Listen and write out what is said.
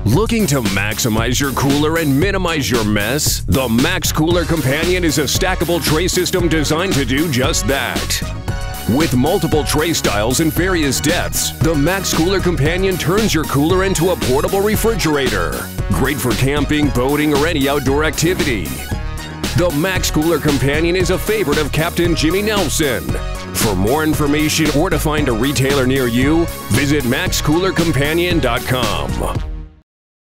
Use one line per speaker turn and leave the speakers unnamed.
Looking to maximize your cooler and minimize your mess? The Max Cooler Companion is a stackable tray system designed to do just that. With multiple tray styles and various depths, the Max Cooler Companion turns your cooler into a portable refrigerator. Great for camping, boating, or any outdoor activity. The Max Cooler Companion is a favorite of Captain Jimmy Nelson. For more information or to find a retailer near you, visit maxcoolercompanion.com.